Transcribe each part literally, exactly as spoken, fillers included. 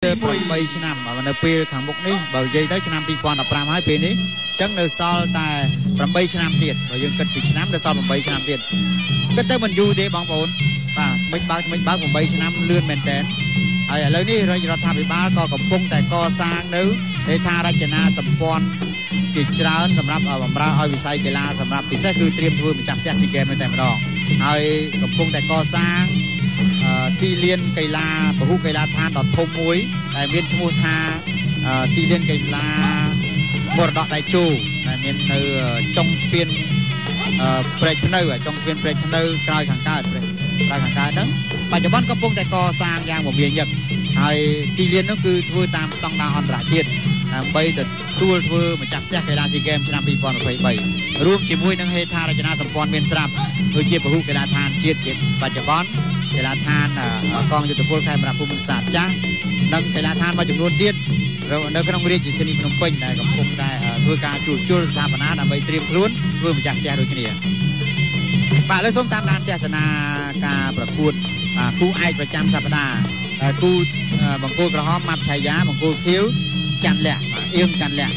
បីឆ្នាំនៅពេលខាងមុខនេះបើនិយាយទៅឆ្នាំពីរពាន់ដប់ប្រាំហើយពេលនេះអញ្ចឹងនៅសល់តែប្រាំបីឆ្នាំទៀតបើយើងគិតពីឆ្នាំនៅសល់ប្រាំបីឆ្នាំទៀតគិតទៅមិនយូរទេបងប្អូនបាទមិនបើកមិនបើកប្រាំបីឆ្នាំលឿនមែនតើហើយឥឡូវនេះរដ្ឋាភិបាលក៏កំពុងតែកសាងនៅហេដ្ឋារចនាសម្ព័ន្ធជាច្រើនសម្រាប់បម្រើឲ្យវិស័យកីឡាសម្រាប់ពិសេសគឺត្រៀមធ្វើម្ចាស់ផ្ទះស៊ីហ្គេមតែម្ដងហើយកំពុងតែកសាងទីលានកីឡាពហុកីឡាដ្ឋានដ៏ធំមួយដែលមានឈ្មោះថាទីលានកីឡាមរតកដៃជោដែលមាននៅចុងស្ពានព្រែកភ្នៅចុងស្ពានព្រែកភ្នៅក្រោយខាងកើតក្រោយខាងកើតហ្នឹងបច្ចុប្បន្នកំពុងតែកសាងយ៉ាងមមាញឹកហើយទីលាននោះគឺធ្វើតាមស្តង់ដារអន្តរជាតិដើម្បីទទួលធ្វើម្ចាស់ផ្ទះកីឡាស៊ីហ្គេមឆ្នាំពីរពាន់ยี่สิบสามរួមជាមួយនឹងហេដ្ឋារចនាសម្ព័ន្ធមានស្រាប់ដូចជាពហុកីឡាដ្ឋានជាតិជាបច្ចុប្បន្នកីឡាដ្ឋានកងយុទ្ធពលខេត្តប្រាភូមិន្ទសាស្ត្រចាស់និងកីឡាដ្ឋានមួយចំនួនទៀតនៅក្នុងរាជធានីភ្នំពេញដែលកំពុងតែធ្វើការជួសជុលស្ថាបនាដើម្បីត្រៀមខ្លួនធ្វើម្ចាស់ផ្ទះដូចគ្នាបាទឥឡូវសូមតាមដានទស្សនាការប្រកួតគូឯកប្រចាំសប្តាហ៍គូបង្គោលក្រហមម៉ាប់ឆាយាបង្គោលខៀវច័ន្ទលក្ខអៀងច័ន្ទលក្ខ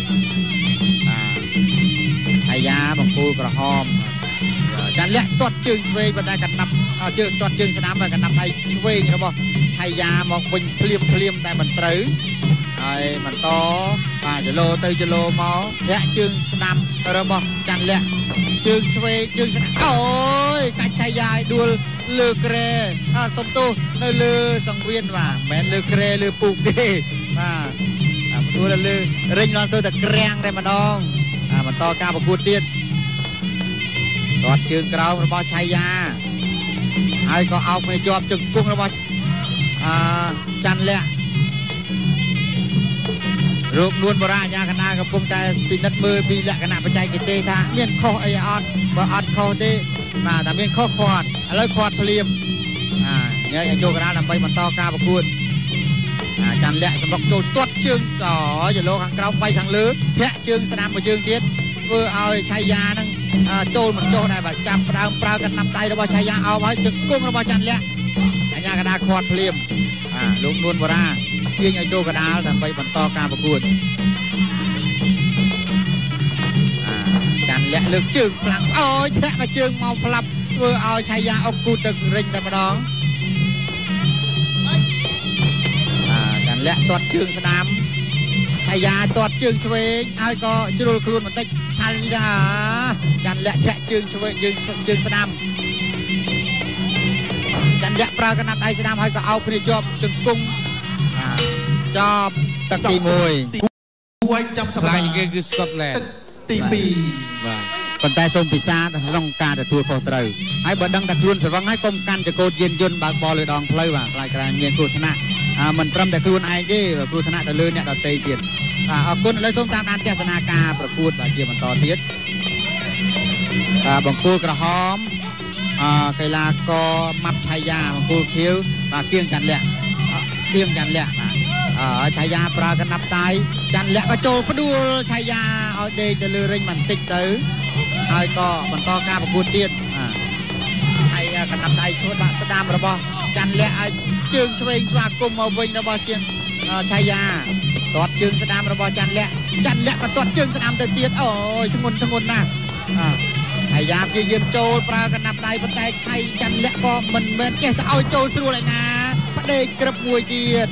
ឆាយាបង្គោលក្រហមច័ន្ទលក្ខទាត់ជើងឆ្វេងប៉ុន្តែកណ្ដាប់ជើងទាត់ជើងស្ដាំហើយកណ្ដាប់ដៃឆ្វេងរបស់ឆាយាមកវិញភ្លាមភ្លាមតែមិនត្រូវហើយបន្តបាទចលោទៅចលោមកធាក់ជើងស្ដាំរបស់ច័ន្ទលក្ខជើងឆ្វេងជើងស្ដាំអូយកាច់ឆាយាឲ្យដួលលើក្រែអត់សំទោសនៅលើសង្វៀនបាទមិនមែនលើក្រែលើពូកទេបាទដួលលើរេញលន់សូតែក្រាំងតែម្ដងបន្តការប្រកួតទៀតទាត់ជើងក្រោមរបស់ឆាយាហើយក៏អោបគ្នាជាប់ជង្គង់របស់អឺច័ន្ទលក្ខរោគនួនបរាអាញាកណ្ដាលកំពុងតែពិនិត្យមើលពីលក្ខណៈបច្ចេកទេសថាមានខុសអីអត់បើអត់ខុសទេបាទតែមានខុសខាត់ឥឡូវខាត់ភ្លាមអាញ៉ៃឲ្យចូលកណ្ដាលដើម្បីបន្តការប្រកួតច័ន្ទលក្ខសម្រុកចូលទាត់ជើងអូយលោខាងក្រោមបីខាងលើធាក់ជើងស្ដាំមួយជើងទៀតធ្វើឲ្យឆាយានឹងចូលមិនចុះដែរបាទចាប់ផ្ដើមប្រើកណ្ដាប់ដៃរបស់ឆាយាអោបហើយជង្គង់របស់ច័ន្ទលក្ខអាញាកណ្ដាលខាត់ភ្លាមបាទលោកនួនបរាទាញឲ្យចូលកណ្ដាលដើម្បីបន្តការប្រកួតច័ន្ទលក្ខលើកជើងខ្លាំងអូយធាក់មកជើងមកផ្លាប់ធ្វើឲ្យឆាយាអុកគូទឹករិញតែម្ដងលក្ខទាត់ជើងស្ដាំឆាយាទាត់ជើងឆ្វេងហើយក៏ជ្រុលខ្លួនបន្តិចថាលីដាច័ន្ទលក្ខធាក់ជើងឆ្វេងជើងជើងស្ដាំច័ន្ទលក្ខប្រើកណ្ដាប់ដៃស្ដាំហើយក៏អោបគ្នាជាប់ជង្គង់ចប់ទឹកទីមួយគួរឲ្យចាំសប្តាហ៍គេគឺស្កុតឡែនទីពីរបាទប៉ុន្តែសូមពិសាក្នុងការទទួលខុសត្រូវហើយបើដឹងតែខ្លួនស្រវឹងហើយកុំកាន់ចកោតយានយន្តបើកបរលើដងផ្លូវបាទខ្លាចក្រែងមានគ្រោះថ្នាក់មិនត្រឹមតែខ្លួនឯងទេគ្រោះថ្នាក់ទៅលើអ្នកដទៃទៀតបាទអរគុណឥឡូវសូមតាមដានទស្សនាការប្រកួតបាទជាបន្តទៀតបាទបង្គោលក្រហមអកីឡាករម៉ាប់ឆាយាបង្គោលខៀវបាទគៀងច័ន្ទលក្ខគៀងច័ន្ទលក្ខបាទអឆាយាប្រើកណ្ដាប់ដៃច័ន្ទលក្ខក៏ចូលផ្ដួលឆាយាឲ្យដេកទៅលើរិញបន្តិចទៅហើយក៏បន្តការប្រកួតទៀតបាទហើយកណ្ដាប់ដៃឈួតដាក់ស្ដាំរបស់ច័ន្ទលក្ខឲ្យជើងឆ្វេងស្វាគមន៍មកវិញរបស់ជាងឆាយាទាត់ជើងស្ដាំរបស់ច័ន្ទលក្ខច័ន្ទលក្ខក៏ទាត់ជើងស្ដាំទៅទៀតអូយធ្ងន់ធ្ងន់ណាស់ឆាយាព្យាយាមចូលប្រើកណ្ដាប់ដៃប៉ុន្តែឆៃច័ន្ទលក្ខក៏មិនមែនចេះតែឲ្យចូលស្រួលឯណាផ្ដេកក្រឹបមួយទៀត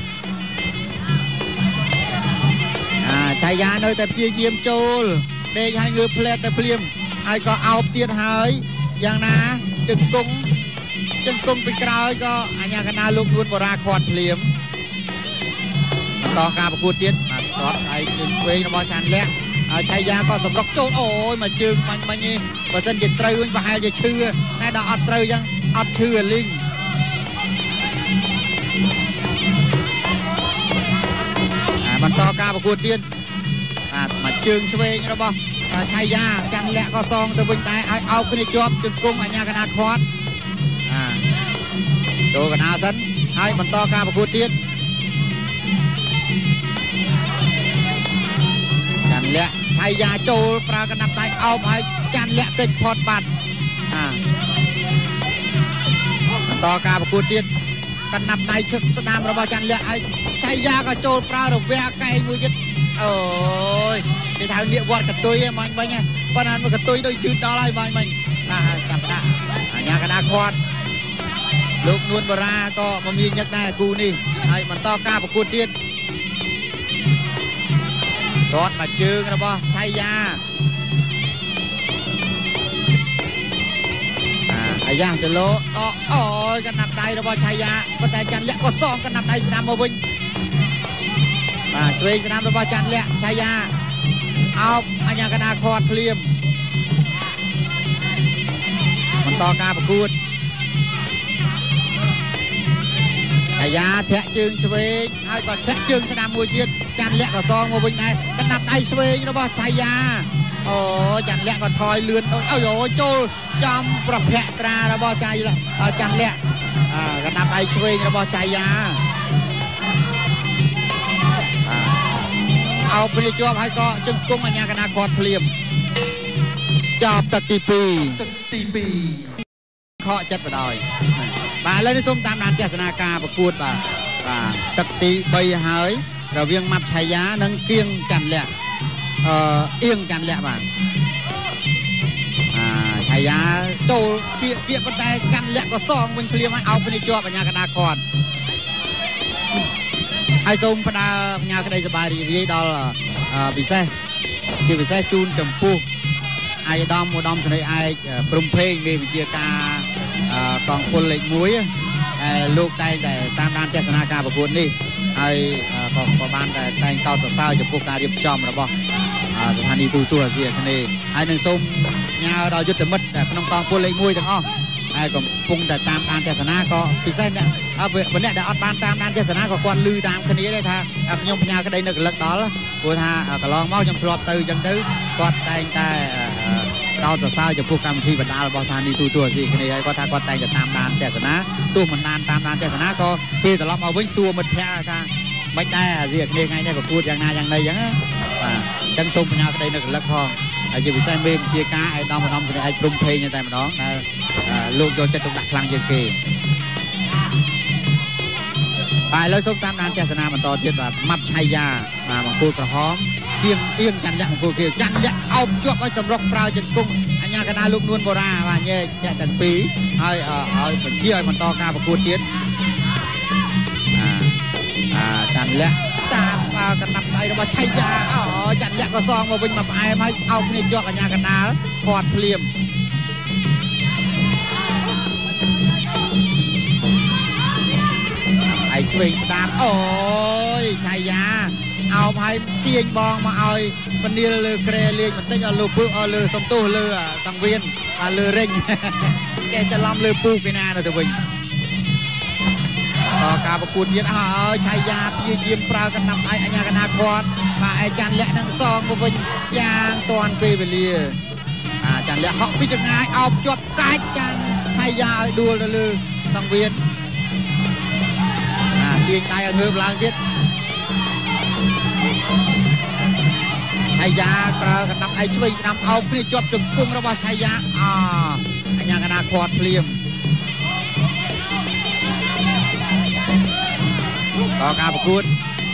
ឆាយានៅតែព្យាយាមចូលដេកឲ្យងើបផ្លែតទៅភ្លាមហើយក៏អោបទៀតហើយយ៉ាងណាជង្គង់ជង្គង់ពីក្រោយក៏អាញាកណ្ដាលលោកនួនបរាខាត់ភ្លាមបន្តការប្រកួតទៀតបាទទាត់ដៃជើងឆ្វេងរបស់ច័ន្ទលក្ខហើយឆាយាក៏សម្រុកចូលអូយមកជើងបាញ់បាញ់នេះបើសិនជាត្រូវវិញប្រហែលជាឈឺតែដល់អត់ត្រូវចឹងអត់ឈឺលីងបន្តការប្រកួតទៀតបាទមកជើងឆ្វេងរបស់ឆាយាច័ន្ទលក្ខក៏សងទៅវិញដែរឲ្យអោបគ្នាជាប់ជង្គង់អាញាកណ្ដាលខាត់ចូលកណ្ដាលសិនហើយបន្តការប្រកួតទៀតច័ន្ទលក្ខឆាយាចូលប្រើកណ្ដាប់ដៃអោបឲ្យច័ន្ទលក្ខគេចផុតបាត់បន្តការប្រកួតទៀតកណ្ណាប់ដៃឈឹកស្ដាមរបស់ចាន់លក្ខឲ្យឆៃយ៉ាក៏ចូលប្រើរវាកែងមួយទៀតអូយគេថាលៀកវត្តកតុយហ្នឹងមិញមិញប៉ុន្តែមួយកតុយដូចជឿដល់ហើយមិញមិញបាទចាប់ដាក់អាញាកណ្ដាខាត់លោកនួនបារាក៏មមាញឹកដែរគូនេះហើយបន្តការប្រកួតទៀតទាត់មកជើងរបស់ឆៃយ៉ាអាយ៉ាចលោដកអូយកណ្ដាប់ដៃរបស់ឆៃយ៉ាប៉ុន្តែចាន់លក្ខក៏សងកណ្ដាប់ដៃស្ដាំមកវិញបាទឆ្វេងស្ដាំរបស់ចាន់លក្ខឆៃយ៉ាអោបអញ្ញាកណ្ដាខាត់ភ្លាមបន្តការប្រកួតអាយ៉ាធាក់ជើងឆ្វេងហើយក៏ធាក់ជើងស្ដាំមួយទៀតចាន់លក្ខក៏សងមកវិញដែរកណ្ដាប់ដៃឆ្វេងរបស់ឆៃយ៉ាអូចាន់លក្ខក៏ថយលឿនអូយអូចូលចំប្រភៈត្រារបស់ចៃចាន់លក្ខកណ្ដាប់ដៃឆ្វេងរបស់ចៃយ៉ាអោបព្រាជាប់ហើយក៏ជង្គង់អញ្ញាកណ្ដាខាត់ភ្លាមចប់ទឹកទីពីរទឹកទីពីរខកចិត្តបដ ாய் បាទឥឡូវនេះសូមតាមដានទស្សនាការប្រកួតបាទបាទទឹកទីបីហើយរវាងម៉ាប់ឆៃយ៉ានិងគៀងចាន់លក្ខអឺអៀងចាន់លក្ខបាទឆៃយ៉ាចូលគៀកគៀកប៉ុន្តែកាន់លក្ខក៏សងវិញភ្លាមឲ្យអោបគ្នាជាប់អញ្ញាកណ្ដាខាត់ហើយសូមផ្ដើផ្ញើក្តីសប្បាយរីករាយដល់ពិសេសជាពិសេសជូនចំពោះអាយដាមឧត្តមសេនីយ៍ឯកព្រំភេងមេវិជាការកងពលលេខមួយដែលលោកតែងតែតាមដានទស្សនាការប្រកួតនេះហើយក៏ក៏បានតែតែងកោតសរសើរចំពោះការរៀបចំរបស់ស្ថានីយទូទួលអាស៊ីអាគ្នេយ៍ហើយនឹងសូមញើដល់យុទ្ធមិត្តក្នុងកងពលលេខមួយទាំងអស់ហើយកំពុងតែតាមដានទស្សនាក៏ពិសេសអ្នកបើអ្នកដែលអត់បានតាមដានទស្សនាក៏គាត់ឮតាមគ្នាដែរថាខ្ញុំផ្ញើក្តីនឹករលឹកដល់ព្រោះថាកន្លងមកខ្ញុំធ្លាប់ទៅអញ្ចឹងទៅគាត់តែងតែកោតសរសើរចំពោះកម្មវិធីបណ្ដាលរបស់ស្ថានីយទូទួលអាស៊ីគ្នាហើយគាត់ថាគាត់តែងតែតាមដានទស្សនាទោះមិនបានតាមដានទស្សនាក៏ពេលត្រឡប់មកវិញសួរមិត្តភ័ក្តិថាមិនដែរអាស៊ីអាគ្នេយ៍ថ្ងៃនេះប្រកួតយ៉ាងណាយ៉ាងណីអញ្ចឹងបាទអញ្ចឹងសូមផ្ញើក្តីនឹករលឹកផងហើយជាពិសេសមេវិជាការឯកឧត្តមឧត្តមសេនីយ៍ឯកព្រំភេងតែម្ដងដែលលោកយកចិត្តទុកដាក់ខ្លាំងជាងគេបាទឥឡូវសូមតាមដានទស្សនាបន្តទៀតបាទម៉ាប់ឆៃយ៉ាបាទមង្គលក្រហមគៀងអៀងចាន់លក្ខមង្គលគេចាន់លក្ខអោបជាប់ឲ្យសម្រុកប្រើជង្គង់អញ្ញាកណ្ដាលោកនួនបូរ៉ាបាទញែកអ្នកទាំងពីរហើយឲ្យបញ្ជាឲ្យបន្តការប្រកួតទៀតអាចាន់លក្ខតាមកណ្ដាប់ដៃរបស់ឆៃយ៉ាអូចាន់លក្ខក៏សងមកវិញមកផ្អែមហើយអោបគ្នាជាប់អញ្ញាកណ្ដាលខាត់ភ្លាមហើយឆ្វេងស្ដាំអូយឆៃយ៉ាអោបឲ្យទាញបងមកឲ្យពនាលលើក្រែលេងបន្តិចឲ្យលើពើឲ្យលើសំទោសលើសង្វៀនហើយលើរេញគេច្រឡំលើពូគេណាទៅវិញតការប្រកួតទៀតហើយឆៃយ៉ាព្យាយាមប្រើកណ្ដាប់ឯកអញ្ញាកណ្ដាខាត់បាទឯចាន់លក្ខនឹងសងមកវិញយ៉ាងតាន់ពេលវេលាអាចាន់លក្ខហក់ពីចង្អាយអោបជាប់កាច់ចាន់ឆៃយ៉ាឲ្យដួលទៅលើសង្វៀនបាទទាញដៃឲ្យងើបឡើងទៀតឆៃយ៉ាប្រើកណ្ដាប់ឯកឆ្វេងស្ដាំអោបគ្នាជាប់ជង្គង់របស់ឆៃយ៉ាអអញ្ញាកណ្ដាខាត់ភ្លាមតការប្រកួត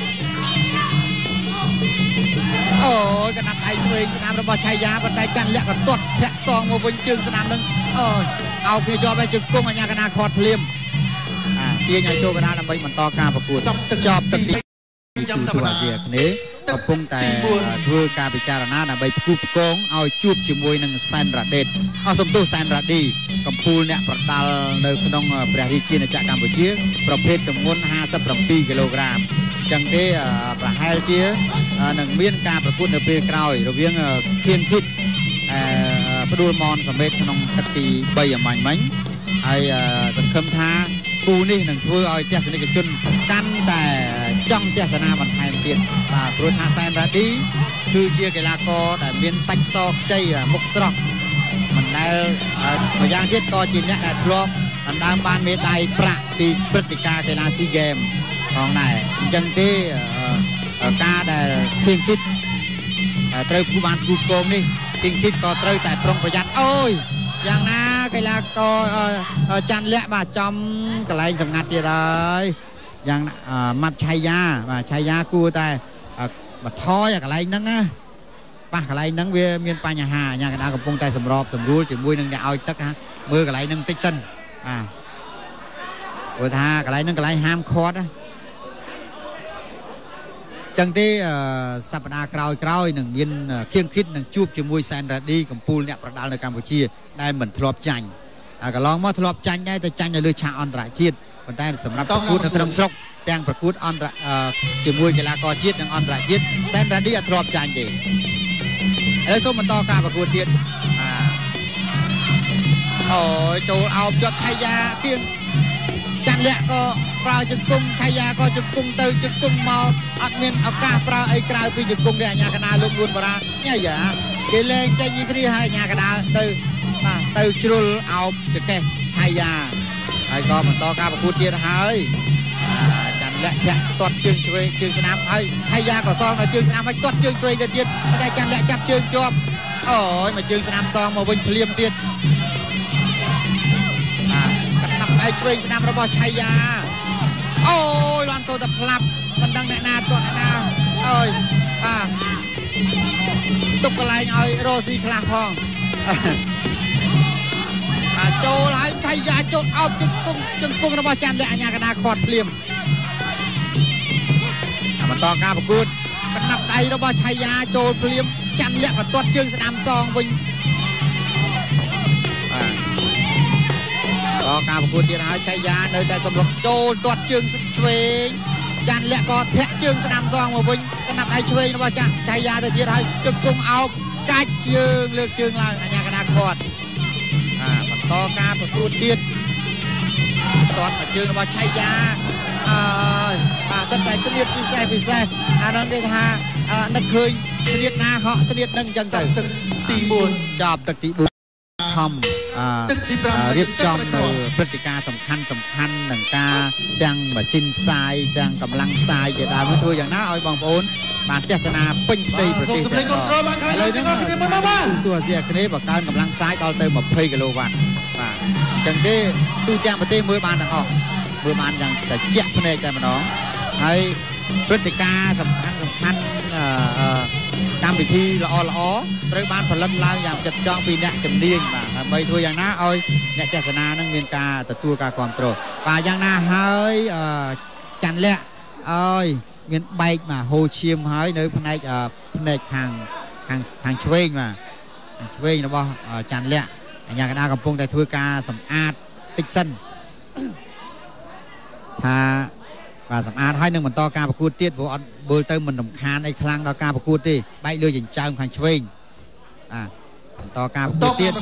អូយកណ្ដាប់ដៃឆ្វេងស្ដាំរបស់ឆៃយ៉ាប៉ុន្តែចាន់លក្ខក៏ទាត់ធាក់សងមកវិញជើងស្ដាំនឹងអូអោបគ្នាជាប់ឲ្យជង្គង់អញ្ញាកណ្ដាខាត់ភ្លាមអាទាញឲ្យចូលកណ្ដាលដើម្បីបន្តការប្រកួតចប់ទឹកចប់ទឹកទីចំសប្តាហ៍អាស៊ីអាគ្នេយ៍កំពុងតែធ្វើការពិចារណាដើម្បីផ្គូផ្គងឲ្យជួបជាមួយនឹងសែនរ៉ាដេតអស់សំទោសសែនរ៉ាឌីកម្ពុជាអ្នកប្រដាល់នៅក្នុងព្រះរាជាណាចក្រកម្ពុជាប្រភេទទម្ងន់ห้าสิบเจ็ดគីឡូក្រាមអញ្ចឹងទេប្រហែលជានឹងមានការប្រកួតនៅពេលក្រោយរវាងខៀងគិតផ្ដួលមនសមេតក្នុងទឹកទីបីអាម៉ាញ់មិញហើយសង្ឃឹមថាគូនេះនឹងធ្វើឲ្យទស្សនិកជនកាន់តែចង់ទស្សនាបន្ថែមទៀតបាទព្រោះថាសែនរ៉ាឌីគឺជាកីឡាករដែលមានសាច់សខ្ចីមុខស្រស់មិនដែលម្យ៉ាងទៀតក៏ជាអ្នកដែលធ្លាប់ដណ្ដើមបានមេដាយប្រាក់ពីព្រឹត្តិការណ៍កីឡាស៊ីហ្គេមផងដែរអញ្ចឹងទេការដែលគៀងគិតត្រូវគូបានគូកងនេះគៀងគិតក៏ត្រូវតែប្រុងប្រយ័ត្នអូយយ៉ាងណាកកីឡាករចាន់លាក់បាទចំកន្លែងសម្ងាត់ទៀតហើយយ៉ាងម៉ាប់ឆៃយ៉ាបាទឆៃយ៉ាគួរតែបន្ថយអាកន្លែងហ្នឹងណាប៉ះកន្លែងហ្នឹងវាមានបញ្ហាអាញាកណ្ដាលកំពុងតែសម្របសម្រួលជាមួយនឹងអ្នកឲ្យទឹកមើលកន្លែងហ្នឹងតិចសិនបាទព្រោះថាកន្លែងហ្នឹងកន្លែងហាមឃាត់ណាចឹងទេសប្តាហ៍ក្រោយក្រោយនឹងមានខៀងឃិតនឹងជួបជាមួយសែនរ៉ាឌីកំពូលអ្នកប្រដាល់នៅកម្ពុជាដែលមិនធ្លាប់ចាញ់កន្លងមកធ្លាប់ចាញ់ដែរតែចាញ់នៅលើឆាកអន្តរជាតិប៉ុន្តែសម្រាប់ប្រកួតនៅក្នុងស្រុកទាំងប្រកួតអន្តរជាមួយកីឡាករជាតិនិងអន្តរជាតិសែនរ៉ាឌីអត់ធ្លាប់ចាញ់ទេឥឡូវសូមបន្តការប្រកួតទៀតអូយចូលអោបជាប់ឆៃយ៉ាគៀងចាន់លាក់ក៏ប្រើជង្គង់ឆៃយ៉ាក៏ជង្គង់ទៅជង្គង់មកអត់មានឱកាសប្រើអីក្រៅពីជង្គង់ទេអាញាកណ្ដាលលោកនួនបារាញ៉ៃយ៉ាគេលេងចេញពីគ្នាហើយអាញាកណ្ដាលទៅបាទទៅជ្រុលអោបចកេះឆៃយ៉ាហើយក៏បន្តការប្រកួតទៀតហើយចាន់លាក់ចាក់ទាត់ជើងឆ្វេងជើងស្នាមហើយឆៃយ៉ាក៏សងដល់ជើងស្នាមហើយទាត់ជើងឆ្វេងទៅទៀតតែចាន់លាក់ចាប់ជើងជាប់អូយមកជើងស្នាមសងមកវិញភ្លាមទៀតដៃឆ្វេងស្នាមរបស់ឆៃយ៉ាអូយលាន់សូទៅផ្លាប់មិនដឹងអ្នកណាទាត់អ្នកណាអូយបាទទុកកន្លែងឲ្យរស់ស៊ីខ្លះផងបាទចូលហើយឆៃយ៉ាចូលអោបជង្គង់ជង្គង់របស់ចាន់លាក់អាញាកណ្ដាលខាត់ភ្លាមបន្តការប្រកួតកណ្ដាប់ដៃរបស់ឆៃយ៉ាចូលភ្លាមចាន់លាក់ក៏ទាត់ជើងស្នាមសងវិញបាទការប្រកួតទៀតហើយឆៃយ៉ានៅតែសម្រុកចូលទាត់ជើងឆ្វេងចាន់លាក់ក៏ធាក់ជើងស្នាមសងមកវិញកណ្ដាប់ដៃឆ្វេងរបស់ចាឆៃយ៉ាទៅទៀតហើយជង្គង់អោបកាច់ជើងលើកជើងឡើងអាញាកណ្ដាលខាត់បាទបន្តការប្រកួតទៀតទាត់មកជើងរបស់ឆៃយ៉ាអើយបាទសិនតែស្នៀតពិសេសពិសេសអានោះគេថានឹកឃើញស្នៀតណាហក់ស្នៀតនឹងអញ្ចឹងទៅទឹកទីបួនចាប់ទឹកទីបួនខំរៀបចំនៅព្រឹត្តិការណ៍សំខាន់សំខាន់នឹងការទាំងម៉ាស៊ីនផ្សាយទាំងកម្លាំងផ្សាយជាដើមធ្វើយ៉ាងណាឲ្យបងប្អូនបានទស្សនាពេញផ្ទៃប្រទេសទាំងអស់ឥឡូវហ្នឹងទូអាស៊ីអាគ្នេយ៍បង្កើនកម្លាំងផ្សាយដល់ទៅยี่สิบគីឡូវ៉ាត់បាទអញ្ចឹងទេទូទាំងប្រទេសមើលបានទាំងអស់មើលបានយ៉ាងតែជាក់ភ្នែកតែម្ដងហើយព្រឹត្តិការណ៍សំខាន់សំខាន់កម្មវិធីល្អល្អត្រូវបានផលិតឡើងយ៉ាងចិត្តចង់ពីអ្នកជំនាញបាទដើម្បីធ្វើយ៉ាងណាឲ្យអ្នកទស្សនានឹងមានការទទួលការគ្រប់គ្រងបាទយ៉ាងណាហើយចាន់លាក់ឲ្យមានបែកបាទហូរឈាមហើយនៅផ្នែកផ្នែកខាងខាងខាងឆ្វេងបាទខាងឆ្វេងរបស់ចាន់លាក់អាញាកណ្ដាលកំពុងតែធ្វើការសម្អាតតិចសិនថាបាទសម្អាតហើយនឹងបន្តការប្រកួតទៀតព្រោះអត់មើលទៅមិនរំខានអីខ្លាំងដល់ការប្រកួតទេបែកលើចិញ្ចើមខាងឆ្វេងបាទបន្តការប្រកួតទៀត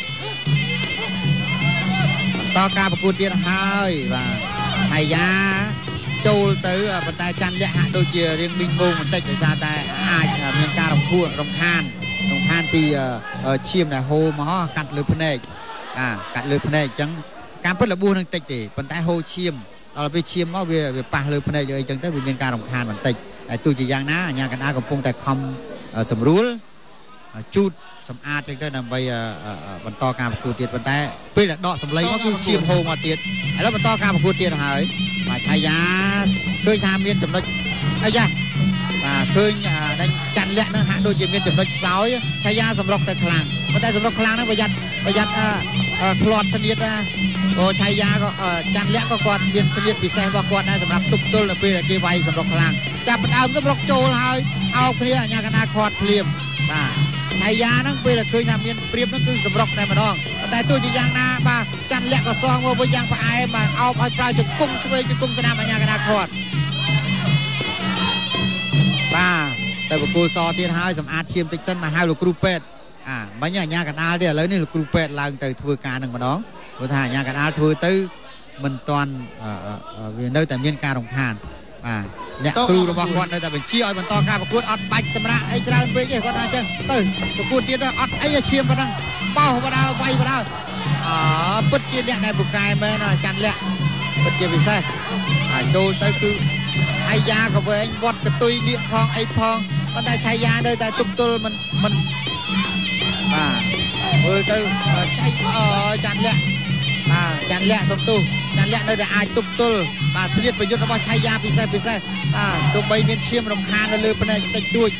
បន្តការប្រកួតទៀតហើយបាទឆៃយ៉ាចូលទៅប៉ុន្តែចាន់លាក់ហាក់ដូចជារៀងមីងមងបន្តិចដោយសារតែអាចមានការរំភួររំខានរំខានពីឈាមដែលហូរមកកាត់លើភ្នែកអាកាត់លើភ្នែកអញ្ចឹងការពិតរបួសនឹងតិចទេប៉ុន្តែហូរឈាមដល់ពេលឈាមមកវាវាប៉ះលើភ្នែកលើអីចឹងទៅវាមានការរំខានបន្តិចតែទោះជាយ៉ាងណាអាញាកណ្ដាលកំពុងតែខំសម្រួលជូតសម្អាតចឹងទៅដើម្បីបន្តការប្រកួតទៀតប៉ុន្តែពេលដែលដកសម្លេងមកគឺឈាមហូរមកទៀតឥឡូវបន្តការប្រកួតទៀតហើយបាទឆៃយ៉ាឃើញថាមានចំណុចអីយ៉ាបាទឃើញដែលចាន់លាក់នឹងហាក់ដូចជាមានចំណុចខ្សោយឆៃយ៉ាសម្រុកទៅខ្លាំងប៉ុន្តែសម្រុកខ្លាំងហ្នឹងប្រយ័ត្នប្រយ័ត្នផ្លាត់ស្នៀតណាអូឆៃយ៉ាក៏ចាន់លាក់ក៏គាត់មានស្នៀតពិសេសរបស់គាត់ដែរសម្រាប់ទប់ទល់នៅពេលដែលគេវាយសម្រុកខ្លាំងចាប់ផ្ដើមសម្រុកចូលហើយអោបគ្នាអាញាកណ្ដាលខាត់ភ្លាមបាទឆៃយ៉ាហ្នឹងពេលដែលឃើញថាមានព្រៀបហ្នឹងគឺសម្រុកតែម្ដងតែទោះជាយ៉ាងណាបាទចាន់លាក់ក៏សងមកវិញយ៉ាងផ្អែមបាទអោបឲ្យប្រើជង្គង់ឆ្វេងជង្គង់ស្នាមអាញាកណ្ដាលខាត់បាទទៅបកគោលសទៀតហើយសម្អាតឈាមតិចសិនមកហៅលោកគ្រូពេទ្យអាមិញអាញាកណ្ដាលទៀតឥឡូវនេះលោកគ្រូពេទ្យឡើងទៅធ្វើការនឹងម្ដងព្រោះថាអាញាកណ្ដាលធ្វើទៅមិនទាន់វានៅតែមានការរំខានបាទអ្នកគ្រូរបស់គាត់នៅតែបញ្ជាឲ្យបន្តការប្រកួតអត់បាច់សម្រាប់អីច្រើនពេកទេគាត់ថាអញ្ចឹងទៅប្រកួតទៀតអត់អីឈាមប៉ុណ្ណឹងបោះបដាវាយបដាអើពិតជាអ្នកដែលពូកែមែនចាន់លាក់ពិតជាពិសេសហើយចូលទៅគឺឆៃយ៉ាក៏វែងវត្តកតុយនៀកផងអីផងប៉ុន្តែឆៃយ៉ានៅតែទប់ទល់មិនមិនបាទមើលទៅចៃចាន់លាក់បាទចាន់លាក់សុំទោសចាន់លាក់នៅតែអាចទប់ទល់បាទស្លៀតប្រយុទ្ធរបស់ឆៃយ៉ាពិសេសពិសេសបាទទោះបីមានឈាមរំខាននៅលើភ្នែកតិចតួច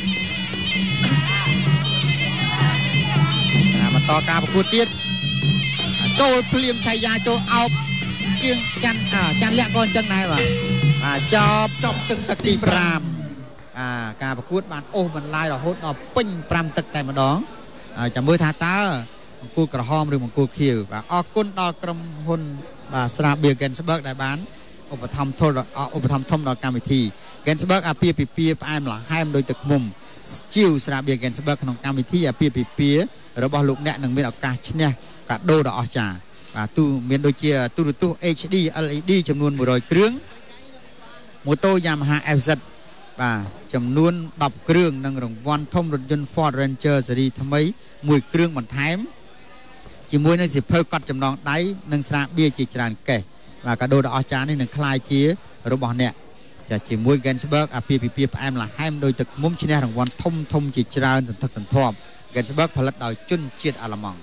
បន្តការប្រកួតទៀតចូលភ្លាមឆៃយ៉ាចូលអោបគៀងចាន់ចាន់លាក់ក៏អញ្ចឹងដែរបាទបាទចប់ចប់ទឹកទឹកទីប្រាំអាការប្រកួតបានអូសបន្លាយរហូតដល់ពេញប្រាំទឹកតែម្ដងចាំមើលថាតើមង្គលក្រហមឬមង្គលខៀវបាទអរគុណដល់ក្រុមហ៊ុនបាទស្រាបៀរ Gensberg ដែលបានឧបត្ថម្ភធនឧបត្ថម្ភធំដល់កម្មវិធី Gensberg អាពាហ៍ពិពាហ៍ផ្អែមល្ហែមដោយទឹកឃ្មុំជីវស្រាបៀរ Gensberg ក្នុងកម្មវិធីអាពាហ៍ពិពាហ៍របស់លោកអ្នកនឹងមានឱកាសឈ្នះកាដូដ៏អស្ចារ្យបាទទូមានដូចជាទូរទស្សន៍ H D L E D ចំនួនមួយរយគ្រឿងម៉ូតូ Yamaha F Z បាទចំនួនដប់គ្រឿងនិងរង្វាន់ធំរថយន្ត Ford Ranger ស៊េរីថ្មីមួយគ្រឿងបន្ថែមជាមួយនឹងសៀវភៅកត់ចំណងដៃនិងស្រាបៀរជាច្រើនកេសបាទកាដូដ៏អស្ចារ្យនេះនឹងក្លាយជារបស់អ្នកចាជាមួយ Gensberg អាពាហ៍ពិពាហ៍ផ្អែមល្ហែមដោយទឹកឃ្មុំឈ្នះរង្វាន់ធំធំជាច្រើនសន្ធឹកសន្ធាប់ Gensberg ផលិតដោយជនជាតិអាល្លឺម៉ង់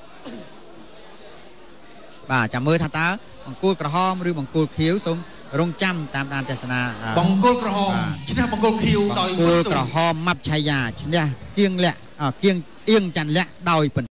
បាទចាំមើលថាតើបង្គោលក្រហមឬបង្គោលខៀវសូមរងចាំតាមដានទស្សនាបង្គោលក្រហមឈ្នះបង្គោលខៀវដោយបង្គោលក្រហមម៉ាប់ឆាយាឈ្នះគៀងលាក់គៀងអៀងចាន់លាក់ដោយ